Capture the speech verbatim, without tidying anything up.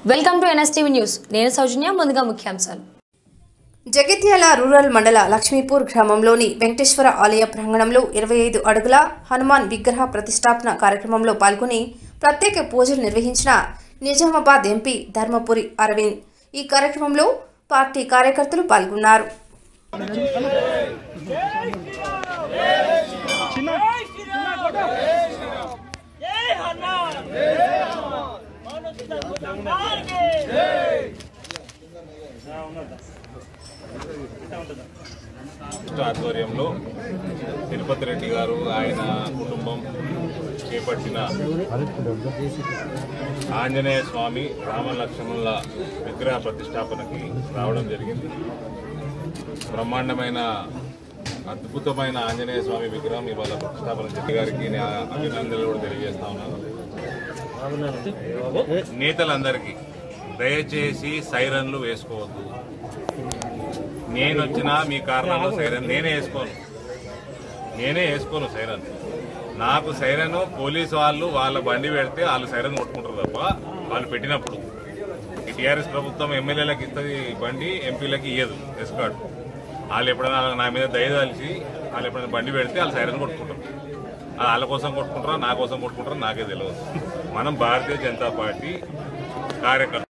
Welcome to NSTV news. నేను సౌజన్య. ముందుగా ముఖ్యాంశాలు. జగిత్యాల రూరల్ మండల లక్ష్మీపూర్ గ్రామంలోని వెంకటేశ్వర ఆలయ ప్రాంగణంలో ఇరవై ఐదు అడుగుల హనుమాన్ విగ్రహ ప్రతిష్టాపన కార్యక్రమంలో పాల్గొని ప్రత్యేక పూజలు నిర్వహించిన నిజామాబాద్ ఎంపీ ధర్మపురి అరవింద్. ఈ కార్యక్రమంలో పార్టీ కార్యకర్తలు పాల్గొన్నారు. ఆధ్వర్యంలో తిరుపతి రెడ్డి గారు ఆయన కుటుంబం చేపట్టిన ఆంజనేయ స్వామి రామ లక్ష్మణుల విగ్రహ ప్రతిష్టాపనకి రావడం జరిగింది. బ్రహ్మాండమైన అద్భుతమైన ఆంజనేయ స్వామి విగ్రహం ఇవాళ ప్రతిష్టాపన చేసి గారికి అభినందనలు కూడా తెలియజేస్తా ఉన్నాను. నేతలందరికీ దయచేసి సైరన్లు వేసుకోవద్దు. నేను వచ్చినా మీ కారణంలో సైరన్ నేనే వేసుకోను నేనే వేసుకోను సైరన్. నాకు సైరన్ పోలీసు వాళ్ళు వాళ్ళ బండి పెడితే వాళ్ళు సైరన్ కొట్టుకుంటారు తప్ప వాళ్ళు పెట్టినప్పుడు ఈ టీఆర్ఎస్ ప్రభుత్వం ఎమ్మెల్యేలకు ఇస్తుంది బండి, ఎంపీలకి ఇయ్యదు ఎస్కార్డ్. వాళ్ళు ఎప్పుడైనా నా మీద దయదాల్చి వాళ్ళు ఎప్పుడైనా బండి పెడితే వాళ్ళు సైరన్ కొట్టుకుంటారు. వాళ్ళ కోసం కొట్టుకుంటారా నా కోసం కొట్టుకుంటారా నాకే తెలియదు. మనం భారతీయ జనతా పార్టీ కార్యకర్త